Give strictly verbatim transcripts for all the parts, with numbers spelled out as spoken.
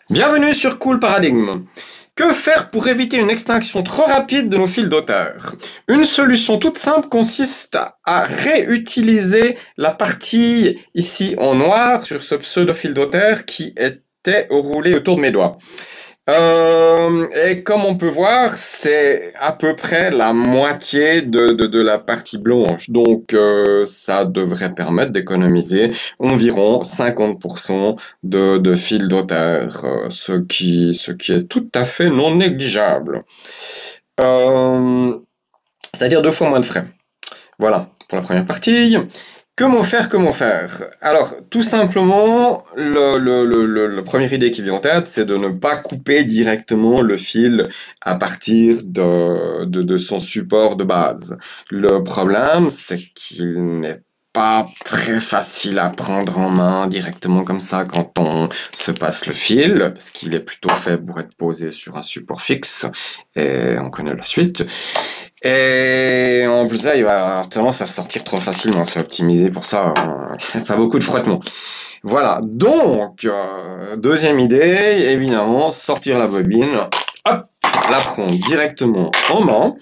Bienvenue sur Cool Paradigme. Que faire pour éviter une extinction trop rapide de nos fils d'auteur? Une solution toute simple consiste à réutiliser la partie ici en noir sur ce pseudo fil d'auteur qui était roulé autour de mes doigts. Euh, et comme on peut voir, c'est à peu près la moitié de, de, de la partie blanche. Donc, euh, ça devrait permettre d'économiser environ cinquante pour cent de, de fil d'auteur, euh, ce qui, ce qui est tout à fait non négligeable. Euh, c'est-à-dire deux fois moins de frais. Voilà pour la première partie. Comment faire, comment faire? Alors, tout simplement, le, le, le, le, la première idée qui vient en tête, c'est de ne pas couper directement le fil à partir de, de, de son support de base. Le problème, c'est qu'il n'est pas très facile à prendre en main directement comme ça quand on se passe le fil, parce qu'il est plutôt fait pour être posé sur un support fixe, et on connaît la suite. Et en plus là, il va avoir tendance à sortir trop facilement, c'est optimisé pour ça, euh, pas beaucoup de frottement. Voilà, donc, euh, deuxième idée, évidemment, sortir la bobine, hop, la prendre directement en main.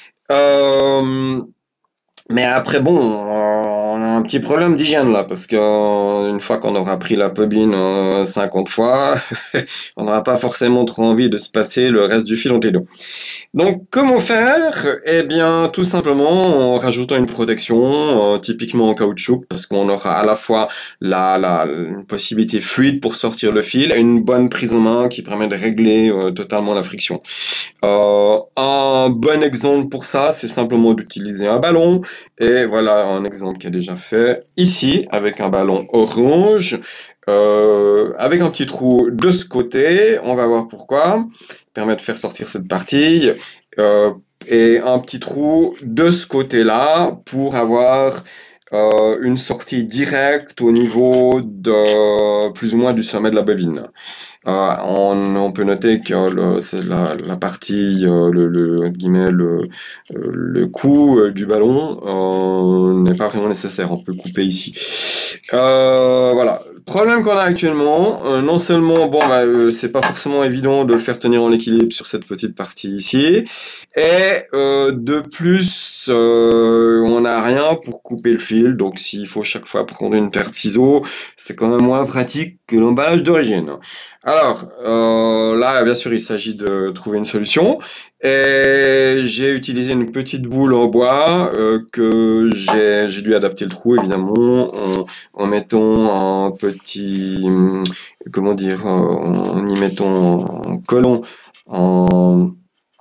Euh, mais après, bon, on a un petit problème d'hygiène là, parce que euh, une fois qu'on aura pris la bobine euh, cinquante fois, on n'aura pas forcément trop envie de se passer le reste du fil entre les deux. Donc, comment faire? Eh bien, tout simplement en rajoutant une protection, euh, typiquement en caoutchouc, parce qu'on aura à la fois la, la, une possibilité fluide pour sortir le fil et une bonne prise en main qui permet de régler euh, totalement la friction. Euh, un bon exemple pour ça, c'est simplement d'utiliser un ballon. Et voilà un exemple qui est déjà fait ici, avec un ballon orange. Euh, avec un petit trou de ce côté, on va voir pourquoi, permet de faire sortir cette partie, euh, et un petit trou de ce côté-là pour avoir euh, une sortie directe au niveau de plus ou moins du sommet de la bobine. Euh, on, on peut noter que le, c'est la, la partie, euh, le, le, guillemets, le, euh, le cou euh, du ballon euh, n'est pas vraiment nécessaire, on peut le couper ici. Euh, voilà. Le problème qu'on a actuellement, euh, non seulement, bon, bah, euh, c'est pas forcément évident de le faire tenir en équilibre sur cette petite partie ici, et euh, de plus, euh, on n'a rien pour couper le fil, donc s'il faut chaque fois prendre une paire de ciseaux, c'est quand même moins pratique que l'emballage d'origine. Alors, euh, là, bien sûr, il s'agit de trouver une solution. Et j'ai utilisé une petite boule en bois euh, que j'ai j'ai dû adapter le trou, évidemment, en, en mettant un petit, comment dire, en y mettant un collant en...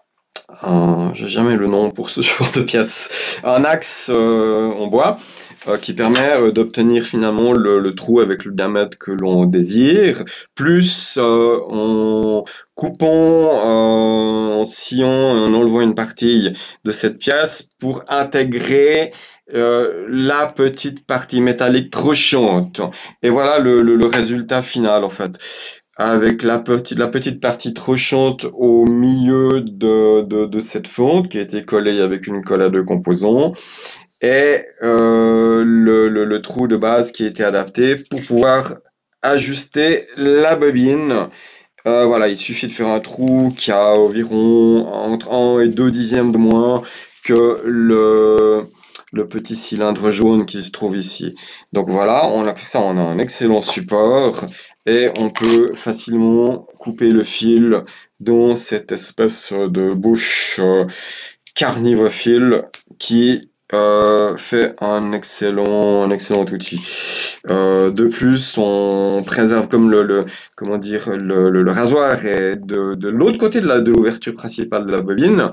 Un, j'ai jamais le nom pour ce genre de pièce, un axe euh, en bois euh, qui permet euh, d'obtenir finalement le, le trou avec le diamètre que l'on désire, plus euh, en coupant, euh, en sciant, en enlevant une partie de cette pièce pour intégrer euh, la petite partie métallique tranchante. Et voilà le, le, le résultat final en fait. Avec la petite, la petite partie tranchante au milieu de, de, de cette fente qui a été collée avec une colle à deux composants et euh, le, le, le trou de base qui a été adapté pour pouvoir ajuster la bobine. Euh, voilà, il suffit de faire un trou qui a environ entre un et deux dixièmes de moins que le, le petit cylindre jaune qui se trouve ici. Donc voilà, on a fait ça, on a un excellent support et on peut facilement couper le fil dans cette espèce de bouche euh, carnivophile qui euh, fait un excellent, un excellent outil. Euh, de plus, on préserve comme le, le comment dire, le, le, le rasoir est de, de l'autre côté de la, de l'ouverture principale de la bobine.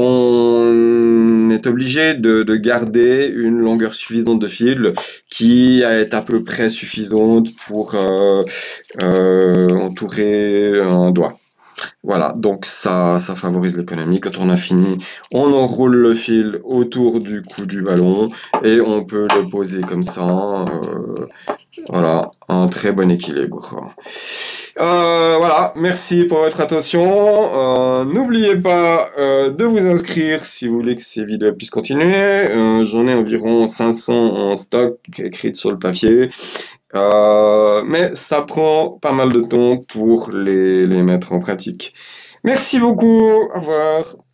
On est obligé de, de garder une longueur suffisante de fil qui est à peu près suffisante pour euh, euh, entourer un doigt. Voilà, donc ça, ça favorise l'économie. Quand on a fini, on enroule le fil autour du cou du ballon et on peut le poser comme ça. Euh, voilà, un très bon équilibre. Euh, voilà, merci pour votre attention. Euh, n'oubliez pas euh, de vous inscrire si vous voulez que ces vidéos puissent continuer. Euh, j'en ai environ cinq cents en stock écrites sur le papier. Euh, mais ça prend pas mal de temps pour les, les mettre en pratique. Merci beaucoup. Au revoir.